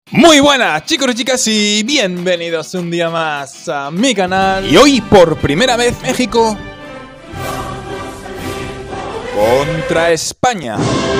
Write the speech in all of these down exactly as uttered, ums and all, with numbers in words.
Muy buenas chicos y chicas y bienvenidos un día más a mi canal. Y hoy por primera vez México contra España.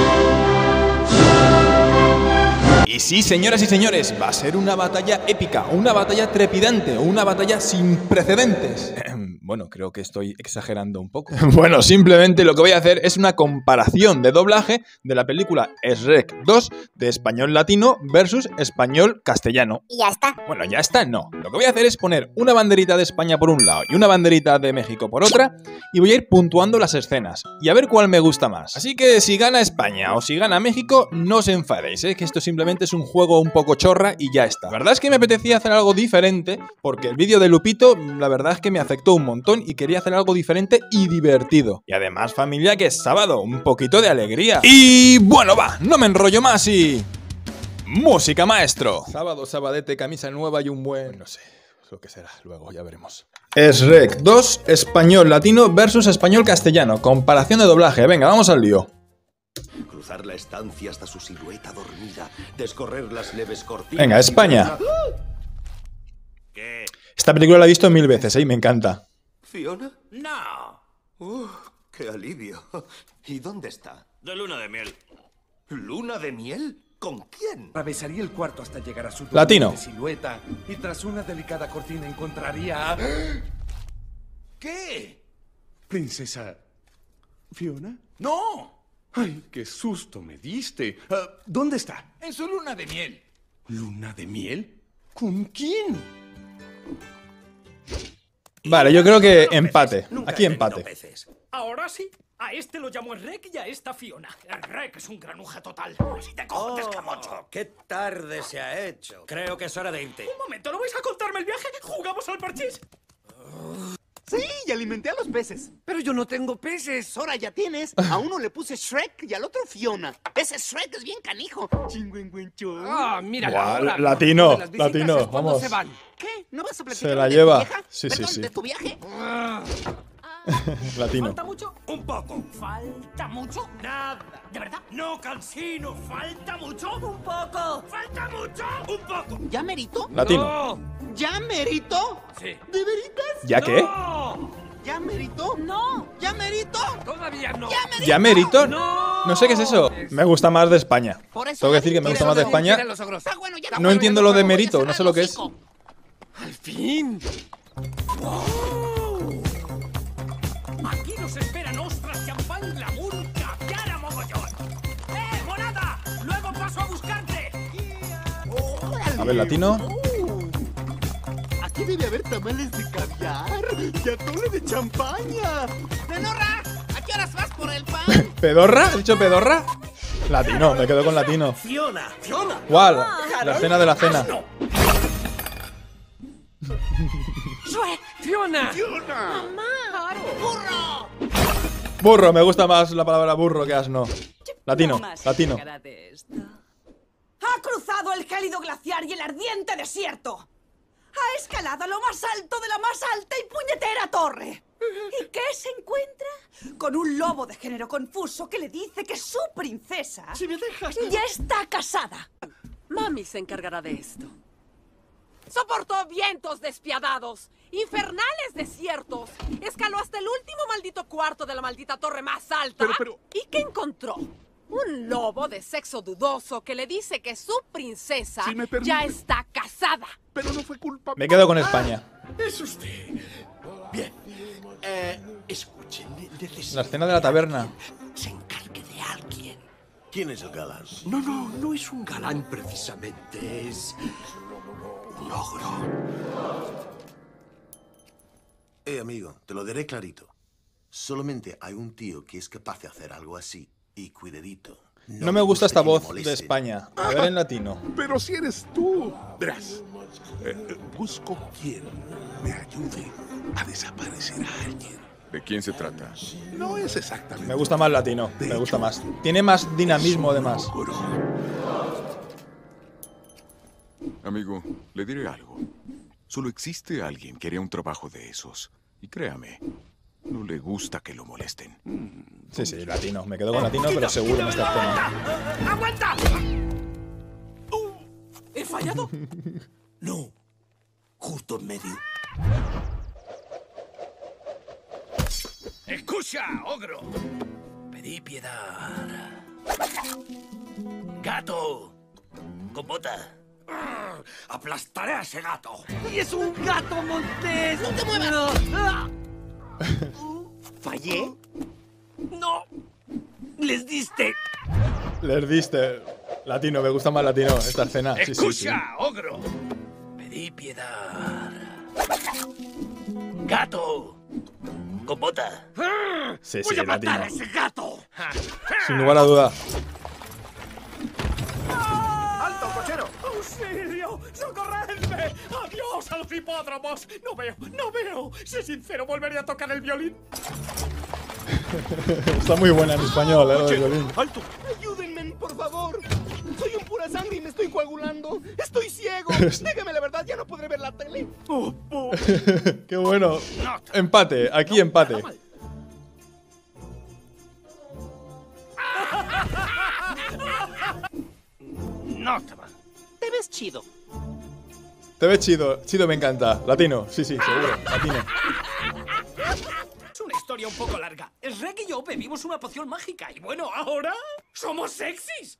Y sí, señoras y señores, va a ser una batalla épica, una batalla trepidante, una batalla sin precedentes. Bueno, creo que estoy exagerando un poco. Bueno, simplemente lo que voy a hacer es una comparación de doblaje de la película Shrek dos de español latino versus español castellano. Y ya está. Bueno, ya está, no. Lo que voy a hacer es poner una banderita de España por un lado y una banderita de México por otra y voy a ir puntuando las escenas y a ver cuál me gusta más. Así que si gana España o si gana México, no os enfadéis, ¿eh? Que esto simplemente es un juego un poco chorra y ya está. La verdad es que me apetecía hacer algo diferente porque el vídeo de Lupito, la verdad es que me afectó un montón y quería hacer algo diferente y divertido. Y además, familia, que es sábado, un poquito de alegría. Y bueno, va, no me enrollo más y... ¡música, maestro! Sábado, sabadete, camisa nueva y un buen... no sé, lo que será, luego ya veremos. Shrek dos, español latino versus español castellano. Comparación de doblaje, venga, vamos al lío. Cruzar la estancia hasta su silueta dormida, descorrer las leves cortinas... Venga, España. ¿Qué? Esta película la he visto mil veces, ¿eh? Y me encanta. ¿Fiona? No, Uh, ¡qué alivio! ¿Y dónde está? de luna de miel. ¿Luna de miel? ¿Con quién? Atravesaría el cuarto hasta llegar a su Latino. dominante silueta y tras una delicada cortina encontraría a... ¿Qué? ¿Princesa Fiona? ¡No! ¡Ay, qué susto me diste! Ah, ¿Dónde está? En su luna de miel. ¿Luna de miel? ¿Con quién? Vale, yo creo que empate. Nunca Aquí he tenido empate. peces. Ahora sí, a este lo llamo Shrek y a esta Fiona. El Shrek es un granuja total. Si te cojo, te escamocho. Oh, ¡qué tarde se ha hecho! Creo que es hora de irte. Un momento, ¿no vais a contarme el viaje? ¿Jugamos al parchís? Sí, y alimenté a los peces. Pero yo no tengo peces. Ahora ya tienes. A uno le puse Shrek y al otro Fiona. Ese Shrek es bien canijo. Chingüengüencho. Ah, mira Guau, la hora. latino, De las visitas latino, es cuando vamos. se van. ¿Qué? ¿No vas a platicar Se la de lleva. tu vieja? Sí, sí, Perdón, sí. ¿de tu viaje? Latino. ¿Falta mucho? Un poco. ¿Falta mucho? Nada. ¿De verdad? No, Cansino. ¿Falta mucho? Un poco. ¿Falta mucho? Un poco. ¿Ya merito? Latino. ¿Ya merito? Sí. ¿De veritas? ¿Ya qué? ¡No! ¿Ya merito? No. ¿Ya merito? Todavía no. ¿Ya merito? ¿Ya merito? No sé qué es eso. Me gusta más de España. Por eso Tengo que ya decir que me gusta quiero más de decir, España. Mira los ogros. Está bueno, ya está No bueno, entiendo ya lo está de bueno, mérito, voy a no sé cerrar lo que el es. hocico. Al fin. Aquí nos esperan ostras, champán, glamour, caviar a mogollón. ¡Eh, monada! Luego paso a buscarte. A ver, latino. Aquí debe haber tamales de caviar y atole de champaña. ¡Menorra! ¿A qué horas vas por el pan? ¿Pedorra? ¿He dicho pedorra? Latino, me quedo con latino. Fiona. Fiona. ¿Cuál? La cena de la cena. ¡Shrek! ¡Fiona! ¡Burro! Burro, me gusta más la palabra burro que asno. Latino, latino. Ha cruzado el gélido glaciar y el ardiente desierto. Ha escalado lo más alto de la más alta y puñetera torre. ¿Y qué se encuentra? Con un lobo de género confuso que le dice que su princesa Si me dejas... ya está casada. Mami se encargará de esto. Soportó vientos despiadados, infernales desiertos, escaló hasta el último maldito cuarto de la maldita torre más alta. Pero, pero- ¿Y qué encontró? Un lobo de sexo dudoso que le dice que su princesa Si me permite. ya está casada. Pero no fue culpa Me quedo con España. Es usted. Bien. Eh, escuchen, necesito La escena de la taberna. que se encargue de alguien. ¿Quién es el galán? No, no, no es un galán precisamente. Es un ogro. Eh, amigo, te lo diré clarito. Solamente hay un tío que es capaz de hacer algo así. Y cuidadito. No me gusta esta que le voz de molesten. España. A ver en latino. Pero si eres tú. Verás, eh, eh, busco quien me ayude a desaparecer a alguien. ¿De quién se trata? No es exactamente... Me gusta más latino. Me gusta más. Tiene más dinamismo además. Amigo, le diré algo. Solo existe alguien que haría un trabajo de esos. Y créame, no le gusta que lo molesten. Sí, sí, latino. Me quedo con latino, pero seguro en esta escena. ¡Aguanta! fallado? No. Justo en medio. Escucha, ogro. Pedí piedad. Gato. Con bota. Aplastaré a ese gato. ¡Y es un gato montés! ¡No te muevas! ¿Fallé? ¡No! ¡Les diste! Les diste. Latino, me gusta más latino esta escena. Sí, Escucha, sí, sí. ogro. Pedí piedad. Gato. Con bota. Sí, Voy sí, a matar latino. a ese gato. Sin lugar a duda. ¡Alto, cochero! ¡Auxilio! ¡Socorredme! ¡Adiós a los hipódromos! No veo, no veo. Sé sincero, volveré a tocar el violín. Está muy buena en español, ¿eh? Lo del violín. ¡Alto! ¡Ayúdenme, por favor! Soy un pura sangre y me estoy coagulando. ¡Estoy ciego! Dígame la verdad, ya no podré ver la tele. Oh, oh. Qué bueno. Empate, aquí empate. No está mal. Te ves chido. Te ves chido. Chido me encanta. Latino, sí, sí, seguro. Latino. Es una historia un poco larga. Shrek y yo bebimos una poción mágica y bueno, ahora somos sexys.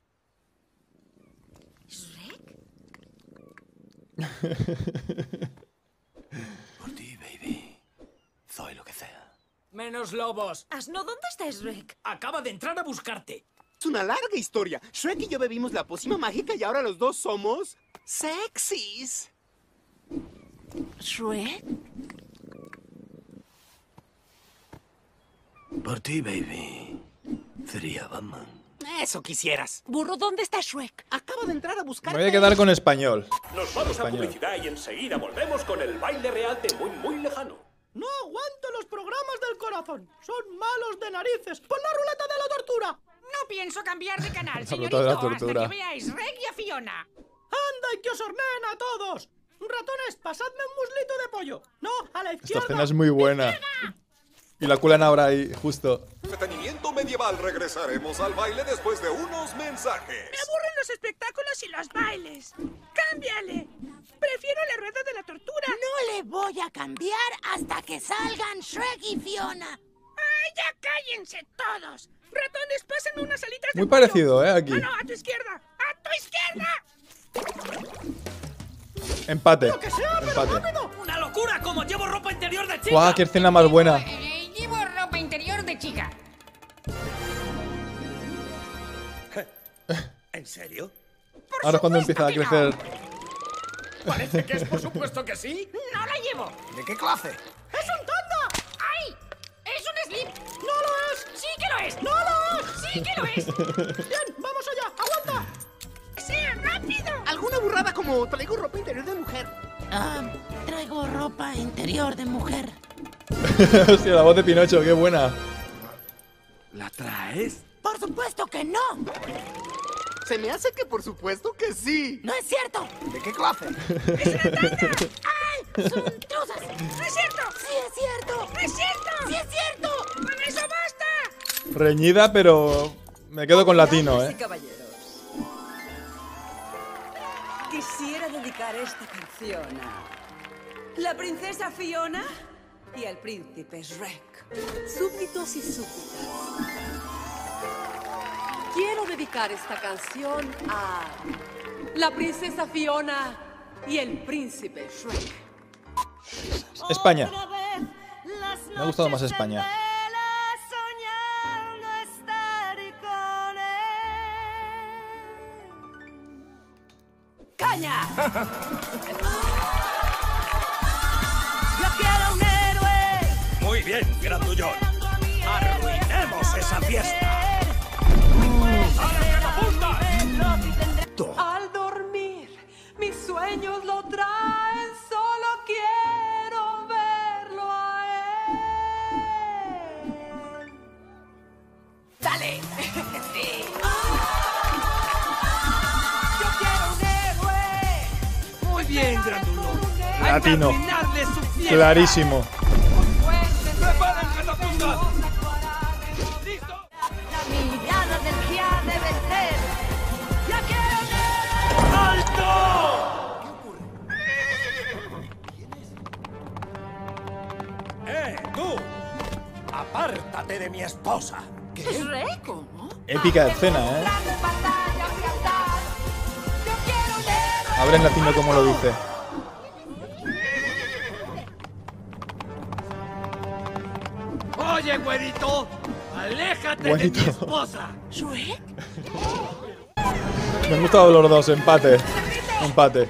Por ti, baby. Soy lo que sea. Menos lobos. Asno, ¿dónde está Shrek? Acaba de entrar a buscarte. Es una larga historia. Shrek y yo bebimos la pócima mágica y ahora los dos somos... sexys. ¿Shrek? Por ti, baby. Sería Batman. Eso quisieras. Burro, ¿dónde está Shrek? Acaba de entrar a buscar. Me voy a quedar con español. Nos vamos Español. a publicidad y enseguida volvemos con el baile real de muy, muy lejano. No aguanto los programas del corazón. Son malos de narices. ¡Pon la ruleta de la tortura! No pienso cambiar de canal, La señorito, ruta de la hasta tortura. que veáis Shrek y a Fiona. ¡Anda y que os orneen a todos! Ratones, pasadme un muslito de pollo. No, a la Esta izquierda. escena es muy buena. Y la cuelan ahora ahí, justo. Entretenimiento medieval. Regresaremos al baile después de unos mensajes. Me aburren los espectáculos y los bailes. ¡Cámbiale! Prefiero la rueda de la tortura. No le voy a cambiar hasta que salgan Shrek y Fiona. ¡Ay, ya cállense todos! Ratones, pasen unas alitas de Muy pollo. parecido, ¿eh? Aquí. Ah, no, a tu izquierda. ¡A tu izquierda! Empate. ¡Lo que sea, pero Empate. rápido! ¡Una locura! ¡Como llevo ropa interior de chica! ¡Guau! ¡Qué escena más buena! Eh, llevo ropa interior de chica. ¿En serio? Ahora es cuando empieza a que no. crecer. Parece que es por supuesto que sí. ¡No la llevo! ¿De qué clase? ¡Es un tanga! ¡Ay! ¡Es un slip! ¡No lo es! ¡Sí que lo es! ¡No lo es! ¡Sí que lo es! Bien, vamos allá. ¡Aguanta! ¡Sea rápido! Alguna burrada como traigo ropa interior de mujer. Ah, traigo ropa interior de mujer. Hostia, la voz de Pinocho, qué buena. ¿La traes? Por supuesto que no. Se me hace que por supuesto que sí. No es cierto. ¿De qué clase? ¡Es una tanga! ¡Ay! Son intrusas. ¡No es cierto! Sí es cierto. ¡No es cierto! Sí es cierto. ¡Con eso basta! Reñida, pero me quedo con latino, Damas y ¿eh? caballeros, quisiera dedicar esta canción a la princesa Fiona y al príncipe Shrek. Súbditos y súbditas, quiero dedicar esta canción a la princesa Fiona y el príncipe Shrek. España. Me ha gustado más España. ¡Caña! Yo quiero un héroe. Muy bien, grandullón. Arruinemos esa fiesta. Al dormir, mis sueños lo traen, solo quiero verlo a él. ¡Dale! Sí. Yo quiero un héroe. Muy bien, grandullón. Latino. Arruinarle su fiesta. Clarísimo. ¡Preparen catapultas! ¡Listo! La mirada del que ha de vencer. Yo quiero un héroe. ¡Alto! Apártate de mi esposa. ¿Qué? ¿Shrek? ¿Cómo? Épica escena, ¿eh? Habla en latino como lo dice. Oye, güerito, aléjate Güerito. de mi esposa. ¿Shrek? Me han gustado los dos, empate. Empate.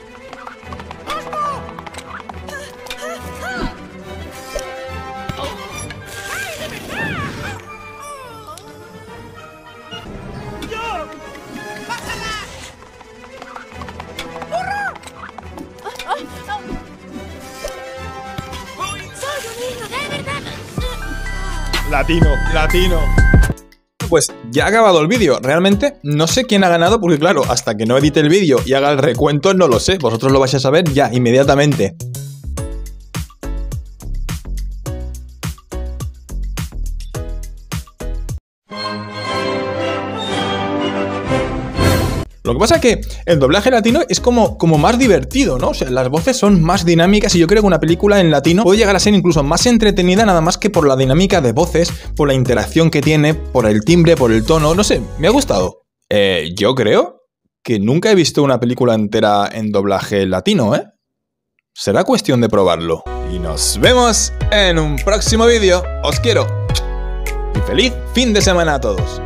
Latino, latino. Pues ya ha acabado el vídeo. Realmente no sé quién ha ganado porque claro, hasta que no edite el vídeo y haga el recuento no lo sé. Vosotros lo vais a saber ya, inmediatamente. Lo que pasa es que el doblaje latino es como, como más divertido, ¿no? O sea, las voces son más dinámicas y yo creo que una película en latino puede llegar a ser incluso más entretenida nada más que por la dinámica de voces, por la interacción que tiene, por el timbre, por el tono, no sé, me ha gustado. Eh, yo creo que nunca he visto una película entera en doblaje latino, ¿eh? Será cuestión de probarlo. Y nos vemos en un próximo vídeo. Os quiero. Y feliz fin de semana a todos.